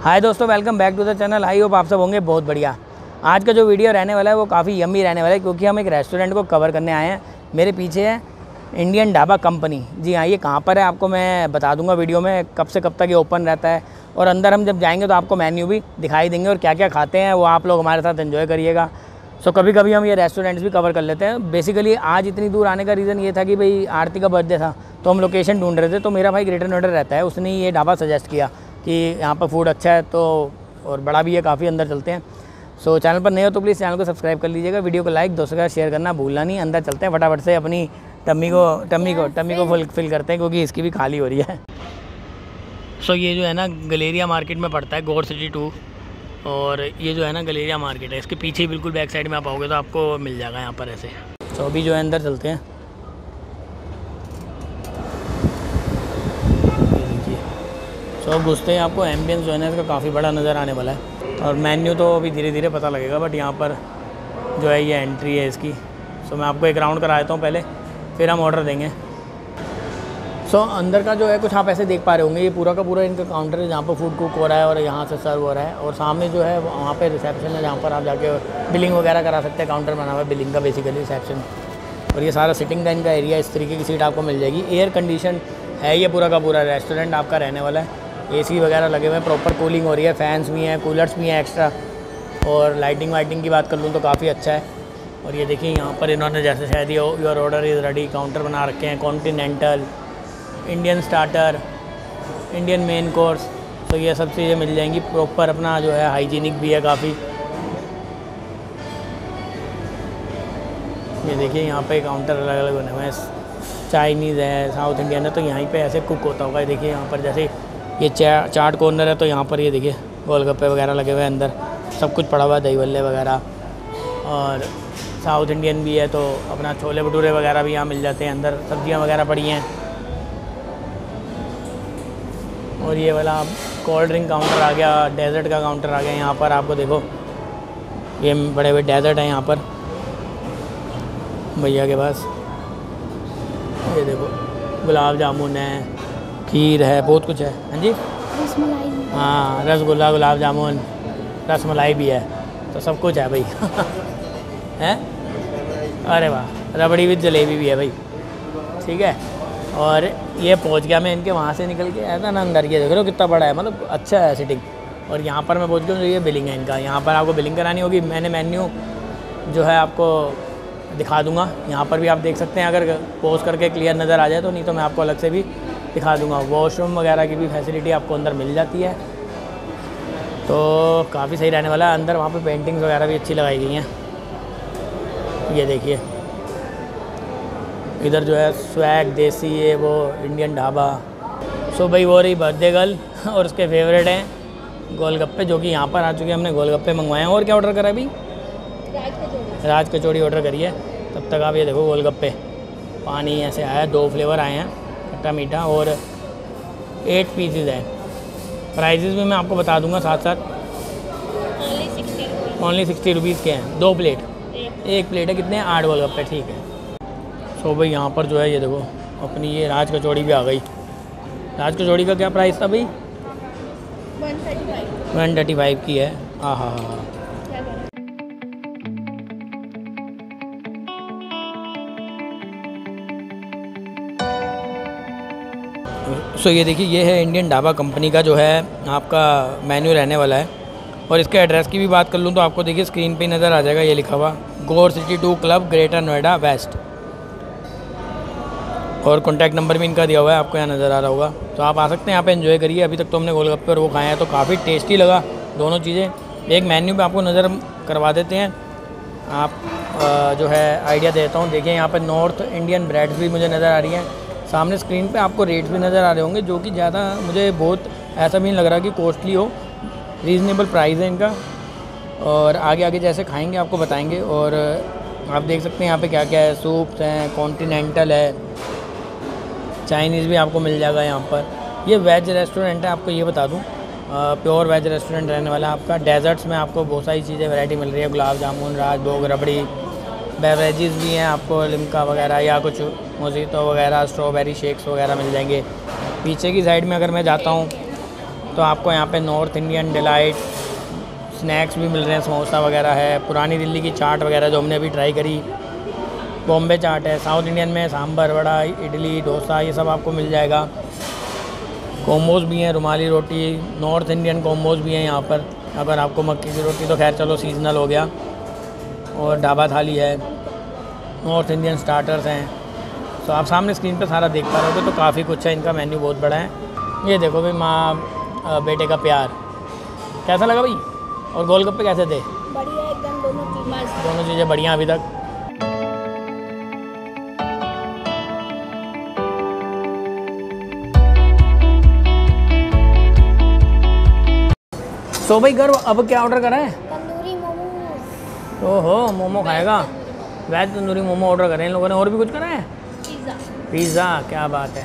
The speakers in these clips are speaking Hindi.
हाय दोस्तों, welcome back to the channel. I hope आप सब होंगे बहुत बढ़िया। आज का जो वीडियो रहने वाला है वो काफ़ी यम्मी रहने वाला है, क्योंकि हम एक रेस्टोरेंट को कवर करने आए हैं। मेरे पीछे है इंडियन ढाबा कंपनी। जी हाँ, ये कहाँ पर है आपको मैं बता दूंगा वीडियो में, कब से कब तक ये ओपन रहता है, और अंदर हम जब जाएंगे तो आपको मेन्यू भी दिखाई देंगे और क्या क्या खाते हैं वो आप लोग हमारे साथ एंजॉय करिएगा। सो कभी कभी हम ये रेस्टोरेंट्स भी कवर कर लेते हैं। बेसिकली आज इतनी दूर आने का रीज़न ये था कि भाई आरती का बर्थडे था, तो हम लोकेशन ढूंढ रहे थे। तो मेरा भाई ग्रेटर नोएडा रहता है, उसने ये ढाबा सजेस्ट किया कि यहाँ पर फूड अच्छा है, तो और बड़ा भी है काफ़ी, अंदर चलते हैं। सो चैनल पर नए हो तो प्लीज़ चैनल को सब्सक्राइब कर लीजिएगा, वीडियो को लाइक दोस्तों का शेयर करना भूलना नहीं। अंदर चलते हैं फटाफट से, अपनी टम्मी को फिल करते हैं, क्योंकि इसकी भी खाली हो रही है। सो ये जो है ना गलेरिया मार्केट में पड़ता है, गोड सिटी 2, और ये जो है ना गलेरिया मार्केट है, इसके पीछे ही बिल्कुल बैक साइड में आप आओगे तो आपको मिल जाएगा यहाँ पर ऐसे। तो अभी जो है अंदर चलते हैं। तो घुसते हैं, आपको एम्बियंस जो है ना इसका काफ़ी बड़ा नज़र आने वाला है, और मेन्यू तो अभी धीरे धीरे पता लगेगा, बट यहाँ पर जो है ये एंट्री है इसकी। सो मैं आपको एक राउंड करा देता हूँ पहले, फिर हम ऑर्डर देंगे। सो अंदर का जो है कुछ आप ऐसे देख पा रहे होंगे, ये पूरा का पूरा इनका काउंटर है जहाँ पर फूड कुक हो रहा है और यहाँ से सर्व हो रहा है, और सामने जो है वहाँ पे रिसेप्शन है जहाँ पर आप जाके बिलिंग वगैरह करा सकते हैं। काउंटर बना हुआ है बिलिंग का बेसिकली, रिसेप्शन। और ये सारा सिटिंग टाइम का एरिया, इस तरीके की सीट आपको मिल जाएगी। एयर कंडीशन है ये पूरा का पूरा रेस्टोरेंट आपका रहने वाला है। एसी वगैरह लगे हुए हैं, प्रॉपर कूलिंग हो रही है, फैंस भी हैं, कूलर्स भी हैं एक्स्ट्रा, और लाइटिंग वाइटिंग की बात कर लूँ तो काफ़ी अच्छा है। और ये देखिए यहाँ पर इन्होंने जैसे शायद your order is ready counter बना रखे हैं, continental, Indian starter, Indian main course, तो ये सब चीज़ें मिल जाएंगी। प्रॉपर अपना जो है हाइजीनिक भी है काफ़ी। ये देखिए यहाँ पे काउंटर अलग अलग बने हुए हैं, चाइनीज़ है, साउथ इंडियन है, तो यहीं पे ऐसे कुक होता होगा। देखिए यहाँ पर जैसे ये चाट कॉर्नर है, तो यहाँ पर ये देखिए गोलगप्पे वगैरह लगे हुए हैं, अंदर सब कुछ पड़ा हुआ है, दही भल्ले वगैरह, और साउथ इंडियन भी है तो अपना छोले भटूरे वगैरह भी यहाँ मिल जाते हैं। अंदर सब्जियाँ वगैरह पड़ी हैं, और ये वाला कोल्ड ड्रिंक काउंटर आ गया, डेजर्ट का काउंटर आ गया। यहाँ पर आपको देखो ये बड़े बड़े डेजर्ट हैं यहाँ पर भैया के पास। ये देखो गुलाब जामुन है, खीर है, बहुत कुछ है। हाँ जी, रसमलाई, हाँ रसगुल्ला, गुलाब जामुन, रसमलाई भी है, तो सब कुछ है भाई। हैं, अरे वाह, रबड़ी विद जलेबी भी है भाई, ठीक है। और ये पहुंच गया मैं इनके वहाँ से निकल के आया था ना अंदर, ये देख रहे हो कितना बड़ा है, मतलब अच्छा है सिटिंग। और यहाँ पर मैं पहुँच गया, ये बिलिंग है इनका, यहाँ पर आपको बिलिंग करानी होगी। मैंने मेन्यू जो है आपको दिखा दूंगा, यहाँ पर भी आप देख सकते हैं, अगर पोज करके क्लियर नज़र आ जाए तो, नहीं तो मैं आपको अलग से भी दिखा दूंगा। वॉशरूम वगैरह की भी फैसिलिटी आपको अंदर मिल जाती है, तो काफ़ी सही रहने वाला है। अंदर वहाँ पे पेंटिंग्स वगैरह भी अच्छी लगाई गई हैं। ये देखिए इधर जो है स्वैग देसी, ये वो इंडियन ढाबा। सो भाई वो रही बर्थडे गर्ल, और उसके फेवरेट हैं गोलगप्पे, जो कि यहाँ पर आ चुके हैं। हमने गोलगप्पे मंगवाए हैं। और क्या ऑर्डर करा अभी? राज कचौड़ी ऑर्डर करी है। तब तक आप ये देखो गोलगप्पे, पानी ऐसे आया, 2 फ्लेवर आए हैं, खट्टा मीठा, और 8 पीसेज है। प्राइजेज़ भी मैं आपको बता दूंगा साथ साथ। ओनली 60 रुपीज़ के हैं 2 प्लेट। एक प्लेट है कितने? 8 गोलगप्पे, ठीक है। सो भाई यहाँ पर जो है ये देखो अपनी ये राज कचौड़ी भी आ गई। राज कचौड़ी का क्या प्राइस था भाई? 135 की है। हाँ हाँ हाँ। सो ये देखिए ये है इंडियन ढाबा कंपनी का जो है आपका मेन्यू रहने वाला है। और इसके एड्रेस की भी बात कर लूँ तो आपको देखिए स्क्रीन पे नज़र आ जाएगा, ये लिखा हुआ Gaur city 2 club, greater Noida west, और कॉन्टैक्ट नंबर भी इनका दिया हुआ है, आपको यहाँ नज़र आ रहा होगा। तो आप आ सकते हैं यहाँ पे एंजॉय करिए। अभी तक तो हमने गोलगप्पे और वो खाए हैं, तो काफ़ी टेस्टी लगा दोनों चीज़ें। एक मेन्यू पे आपको नज़र करवा देते हैं, आप जो है आइडिया देता हूँ। देखिए यहाँ पर नॉर्थ इंडियन ब्रेड्स भी मुझे नज़र आ रही हैं। सामने स्क्रीन पे आपको रेट्स भी नज़र आ रहे होंगे, जो कि ज़्यादा मुझे बहुत ऐसा भी नहीं लग रहा कि कॉस्टली हो, रीज़नेबल प्राइस है इनका। और आगे आगे जैसे खाएंगे आपको बताएंगे। और आप देख सकते हैं यहाँ पे क्या क्या है, सूप्स हैं, कॉन्टिनेंटल है, चाइनीज़ भी आपको मिल जाएगा यहाँ पर। ये वेज रेस्टोरेंट है, आपको ये बता दूँ, प्योर वेज रेस्टोरेंट रहने वाला है आपका। डेजर्ट्स में आपको बहुत सारी चीज़ें वैरायटी मिल रही है, गुलाब जामुन, राजभोग, रबड़ी, बेवरेजेस भी हैं आपको, लिम्का वगैरह या कुछ मोजितो वगैरह, स्ट्रॉबेरी शेक्स वगैरह मिल जाएंगे। पीछे की साइड में अगर मैं जाता हूँ तो आपको यहाँ पे नॉर्थ इंडियन डिलाइट स्नैक्स भी मिल रहे हैं, समोसा वगैरह है, पुरानी दिल्ली की चाट वगैरह जो हमने अभी ट्राई करी, बॉम्बे चाट है, साउथ इंडियन में सांभर वड़ा, इडली डोसा, ये सब आपको मिल जाएगा। कॉम्बोज भी हैं, रुमाली रोटी, नॉर्थ इंडियन कॉम्बोज भी हैं यहाँ पर। अगर आपको मक्की की रोटी तो खैर चलो सीजनल हो गया, और ढाबा थाली है, नॉर्थ इंडियन स्टार्टर्स हैं। तो आप सामने स्क्रीन पे सारा देख पा रहे होगे, तो काफ़ी कुछ है, इनका मेन्यू बहुत बड़ा है। ये देखो भाई, माँ बेटे का प्यार कैसा लगा भाई, और गोलगप्पे कैसे थे? बढ़िया एकदम, दोनों चीज़ें बढ़िया अभी तक। सो भाई घर अब क्या ऑर्डर करा है? तंदूरी मोमोज। ओहो, मोमो खाएगा, वेज तंदूरी मोमो ऑर्डर करें इन लोगों ने। और भी कुछ करा है? पिज़्ज़ा, क्या बात है।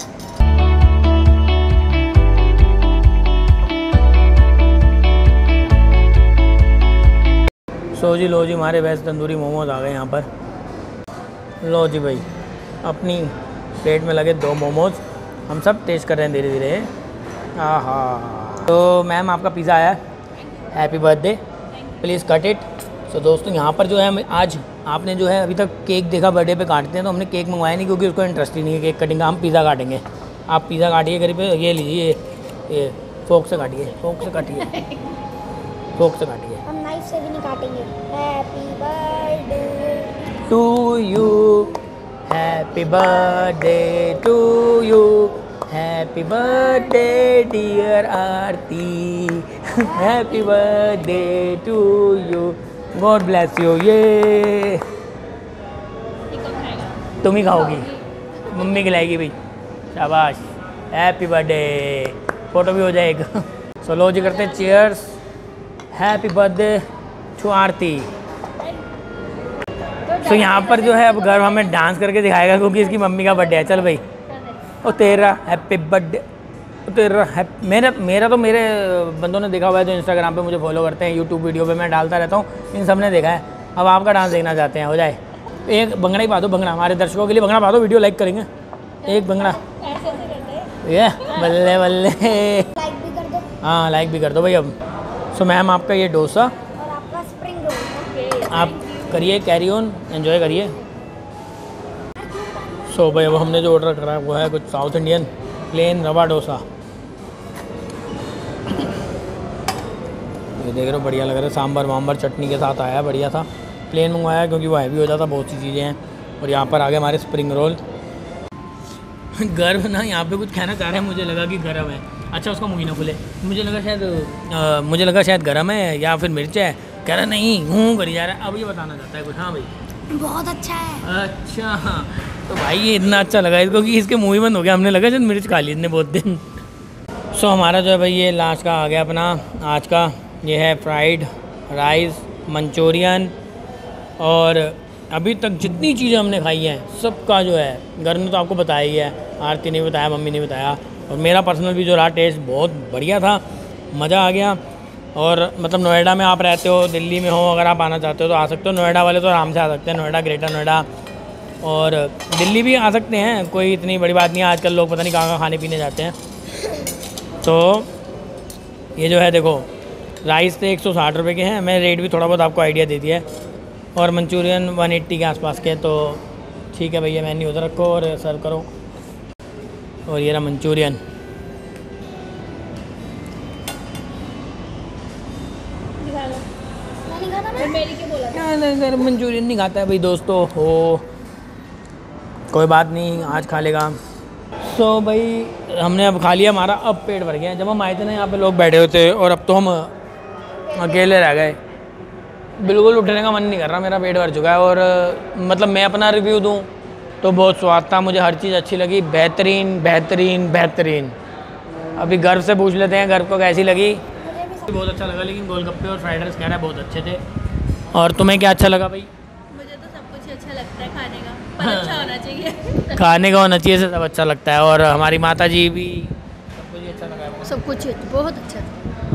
सो जी लो जी, हमारे वेज तंदूरी मोमोज आ गए यहाँ पर। लो जी भाई, अपनी प्लेट में लगे 2 मोमोज, हम सब टेस्ट कर रहे हैं धीरे धीरे। आहा, तो मैम आपका पिज़्ज़ा आया है, happy birthday, please cut it. So दोस्तों यहाँ पर जो है, आज आपने जो है अभी तक केक देखा बर्थडे पे काटते हैं, तो हमने केक मंगवाया नहीं क्योंकि उसको इंटरेस्ट ही नहीं है केक कटिंग का। हम पिज़्ज़ा काटेंगे। आप पिज़्ज़ा काटिए करीब, ये लीजिए, ये फोक से काटिए, फोक से काटिए, फोक से काटिए। हम नाइफ से भी नहीं काटेंगे। Happy birthday to you, happy birthday to you, happy birthday dear Aarti, happy birthday to you, God bless you. ये तुम ही खाओगी, मम्मी खिलाएगी भाई, शाबाश, हैप्पी बर्थडे। फोटो भी हो जाएगा। सो लो जी करते हैं cheers, happy birthday to Aarti. तो यहाँ पर जो है अब घर हमें डांस करके दिखाएगा क्योंकि इसकी मम्मी का बर्थडे है। चल भाई, ओ तेरा हैप्पी बर्थडे, तेरा मेरा तो मेरे बंदों ने देखा हुआ है जो इंस्टाग्राम पे मुझे फॉलो करते हैं, यूट्यूब वीडियो पे मैं डालता रहता हूँ, इन सब ने देखा है। अब आपका डांस देखना चाहते हैं, हो जाए एक भंगड़ा ही पा दो, भंगड़ा हमारे दर्शकों के लिए भंगड़ा पा दो, वीडियो लाइक करेंगे। एक भंगड़ा, ये बल्ले बल्ले, लाइक भी कर दो। हाँ लाइक भी कर दो भाई। अब सो मैम आपका ये डोसा, और आपका स्प्रिंग रोल। आप करिए, कैरी ऑन, एंजॉय करिए। सो भाई अब हमने जो ऑर्डर करा है वो है कुछ साउथ इंडियन प्लेन रवा डोसा। ये देख रहे हो, बढ़िया लग रहा है, सांभर वाम्बर चटनी के साथ आया है, बढ़िया था। प्लेन मंगवाया क्योंकि वो हैवी हो जाता, बहुत सी चीज़ें हैं। और यहाँ पर आगे हमारे स्प्रिंग रोल। गर्म ना, यहाँ पे कुछ कहना चाह रहे हैं, मुझे लगा कि गर्म है। अच्छा उसका मुँह ना खुले, मुझे लगा शायद गर्म है या फिर मिर्च है। कह रहा नहीं, हूँ करी जा रहा है। अब ये बताना चाहता है कुछ। हाँ भाई बहुत अच्छा है। अच्छा, तो भाई ये इतना अच्छा लगा इसको कि इसके मुँह ही बंद हो गया। हमने लगा शायद मिर्च खा ली इतने बहुत दिन। सो हमारा जो है भाई ये लास्ट का आ गया अपना आज का। ये है फ्राइड राइस, मंचूरियन, और अभी तक जितनी चीज़ें हमने खाई हैं सबका जो है घर ने तो आपको बताया ही है, आरती ने बताया, मम्मी ने बताया, और मेरा पर्सनल भी जो रहा टेस्ट बहुत बढ़िया था, मज़ा आ गया। और मतलब नोएडा में आप रहते हो, दिल्ली में हो, अगर आप आना चाहते हो तो आ सकते हो। नोएडा वाले तो आराम से आ सकते हैं, नोएडा, ग्रेटर नोएडा, और दिल्ली भी आ सकते हैं, कोई इतनी बड़ी बात नहीं है। आजकल लोग पता नहीं कहाँ खाने पीने जाते हैं। तो ये जो है देखो, राइस तो 160 रुपये के हैं, मैं रेट भी थोड़ा बहुत आपको आइडिया दे दिया है, और मंचूरियन 180 के आसपास के। तो ठीक है भैया, मेन्यू उधर रखो और सर्व करो। और ये रहा मंचूरियन। मंचूरियन नहीं खाता है भाई दोस्तों, हो कोई बात नहीं, आज खा लेगा। सो भाई हमने अब खा लिया, हमारा अब पेट भर गया। जब हम आए थे ना यहाँ पे लोग बैठे होते, और अब तो हम अकेले रह गए, बिल्कुल उठने का मन नहीं कर रहा, मेरा पेट भर चुका है। और मतलब मैं अपना रिव्यू दूँ तो बहुत स्वाद था, मुझे हर चीज़ अच्छी लगी, बेहतरीन बेहतरीन बेहतरीन। अभी गर्व से पूछ लेते हैं गर्व को कैसी लगी। बहुत अच्छा लगा, लेकिन गोलगप्पे और फ्राइड राइस कह रहा है बहुत अच्छे थे। और तुम्हें क्या अच्छा लगा भाई? मुझे तो सब कुछ अच्छा लगता है खाने का, पर अच्छा होना चाहिए। खाने का होना चाहिए, से सब अच्छा लगता है। और हमारी माता जी भी, सब कुछ अच्छा लगा है, सब कुछ बहुत अच्छा।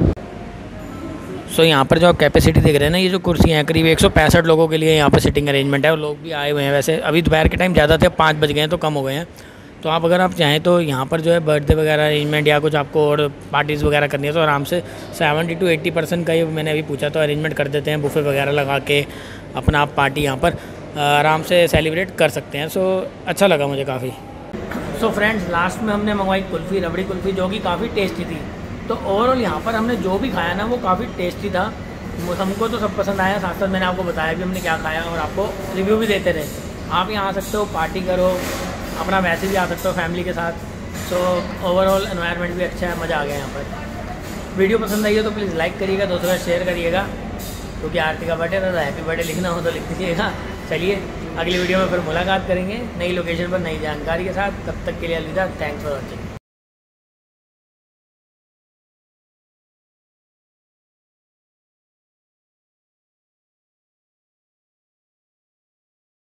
सो यहाँ पर जो आप कैपेसिटी देख रहे हैं ना, ये जो कुर्सियाँ हैं करीब 165 लोगों के लिए यहाँ पर सिटिंग अरेंजमेंट है, और लोग भी आए हुए हैं। वैसे अभी दोपहर के टाइम ज़्यादा थे, 5 बज गए हैं तो कम हो गए हैं। तो तो आप अगर आप चाहें तो यहाँ पर जो है बर्थडे वगैरह अरेंजमेंट या कुछ आपको और पार्टीज़ वगैरह करनी है तो आराम से 70 to 80% का ही मैंने अभी पूछा तो अरेंजमेंट कर देते हैं। बुफे वगैरह लगा के अपना आप पार्टी यहाँ पर आराम से सेलिब्रेट कर सकते हैं। सो अच्छा लगा मुझे काफ़ी। सो फ्रेंड्स, लास्ट में हमने मंगवाई कुल्फ़ी, रबड़ी कुल्फ़ी, जो कि काफ़ी टेस्टी थी। तो ओवरऑल यहाँ पर हमने जो भी खाया ना वो काफ़ी टेस्टी था, हमको तो सब पसंद आया। साथ साथ मैंने आपको बताया भी हमने क्या खाया और आपको रिव्यू भी देते रहे। आप यहाँ आ सकते हो, पार्टी करो, अपना वैसे भी आ सकते हो फैमिली के साथ। सो ओवरऑल एनवायरनमेंट भी अच्छा है, मज़ा आ गया यहाँ पर। वीडियो पसंद आई हो तो प्लीज़ लाइक करिएगा, दोस्तों का शेयर करिएगा, क्योंकि आरती का बर्थडे था, हैप्पी बर्थडे लिखना हो तो लिख दीजिएगा। चलिए अगली वीडियो में फिर मुलाकात करेंगे नई लोकेशन पर नई जानकारी के साथ। तब तक के लिए अलविदा। Thanks for watching.